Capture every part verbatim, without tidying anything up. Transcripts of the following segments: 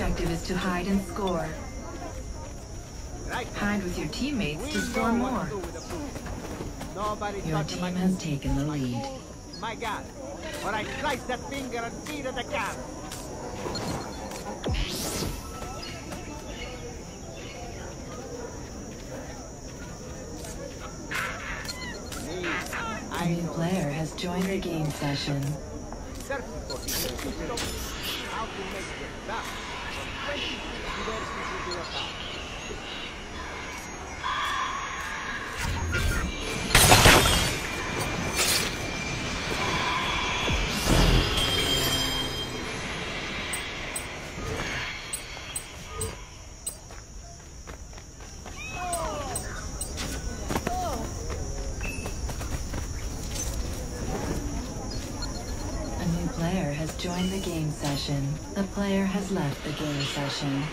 objective is to hide and score. Hide with your teammates to score more. Your team has taken the lead. My God, or I slice that finger and feed it a cat. A new player has joined the game session. How to make the best from twenty-six diversities into account. Join the game session. The player has left the game session.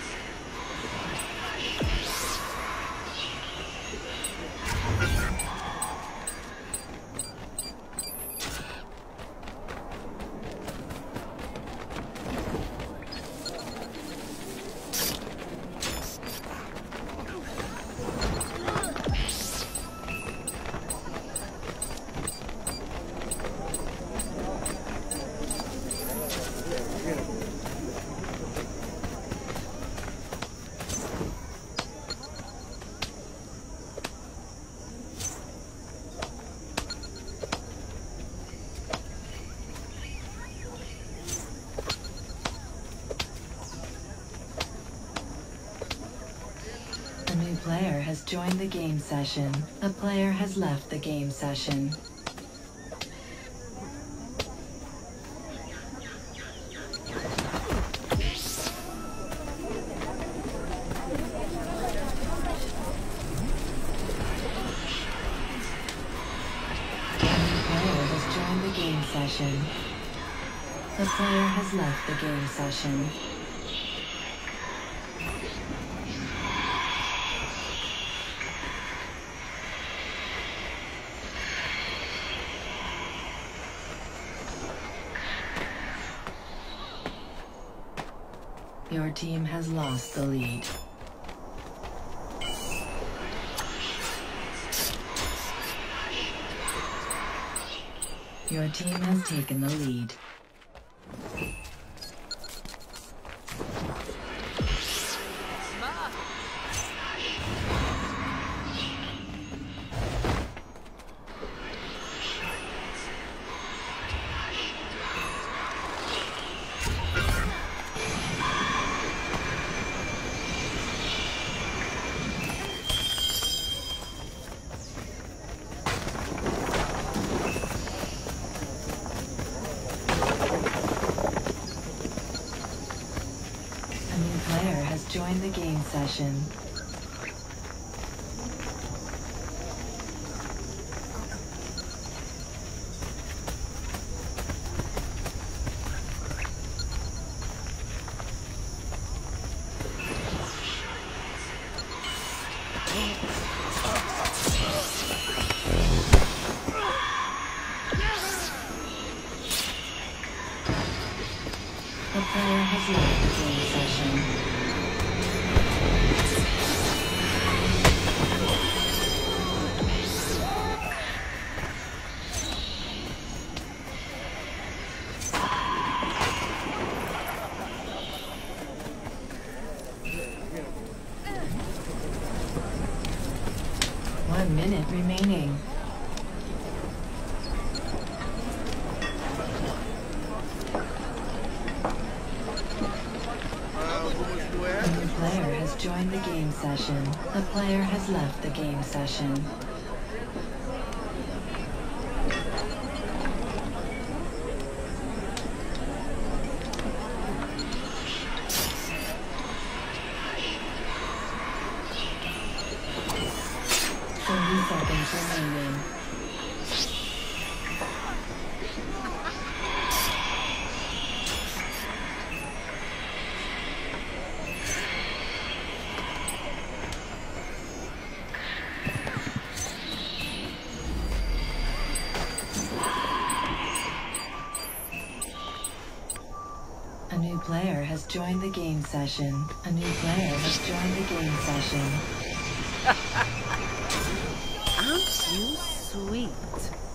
Player has joined the game session. A player has left the game session. A new player has joined the game session. The player has left the game session. Your team has lost the lead. Your team has taken the lead. Join the game session. The player has left the game session. One minute remaining. A new player has joined the game session. The player has left the game session. thirty seconds remaining. A new player has joined the game session. A new player has joined the game session. Aren't you sweet?